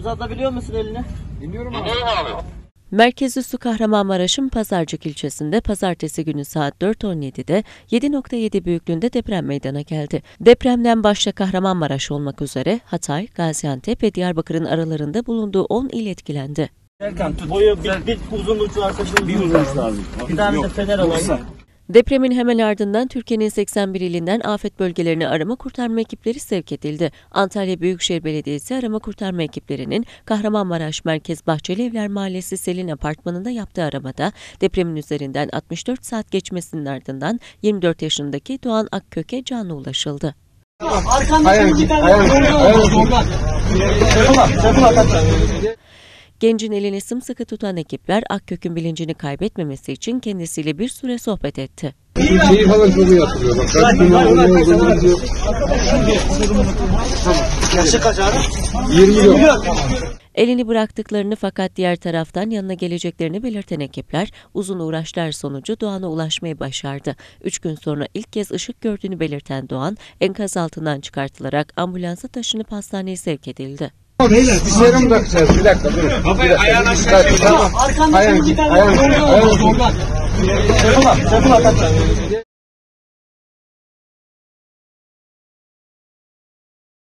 Uzatabiliyor musun elini? Dinliyorum abi. Merkezüssü Kahramanmaraş'ın Pazarcık ilçesinde pazartesi günü saat 4.17'de 7.7 büyüklüğünde deprem meydana geldi. Depremden başta Kahramanmaraş olmak üzere Hatay, Gaziantep ve Diyarbakır'ın aralarında bulunduğu 10 il etkilendi. Boyu bir uzunluk varsa bir uzunluk lazım. Bir tane de fener alayım. Depremin hemen ardından Türkiye'nin 81 ilinden afet bölgelerine arama kurtarma ekipleri sevk edildi. Antalya Büyükşehir Belediyesi arama kurtarma ekiplerinin Kahramanmaraş Merkez Bahçelievler Mahallesi Selin Apartmanı'nda yaptığı aramada depremin üzerinden 64 saat geçmesinin ardından 24 yaşındaki Doğan Akkök'e canlı ulaşıldı. Gencin elini sımsıkı tutan ekipler Akkök'ün bilincini kaybetmemesi için kendisiyle bir süre sohbet etti. Şeyi falan çok iyi hatırlıyor. Bak kaç numara olduğunu diyor. Yaşı kaç abi? 24. Elini bıraktıklarını fakat diğer taraftan yanına geleceklerini belirten ekipler uzun uğraşlar sonucu Doğan'a ulaşmayı başardı. 3 gün sonra ilk kez ışık gördüğünü belirten Doğan enkaz altından çıkartılarak ambulansa taşınıp hastaneye sevk edildi. Beyler bir serum takacağız. Bir dakika durun. Kafayı ayağını aşağı çek. Ayağını.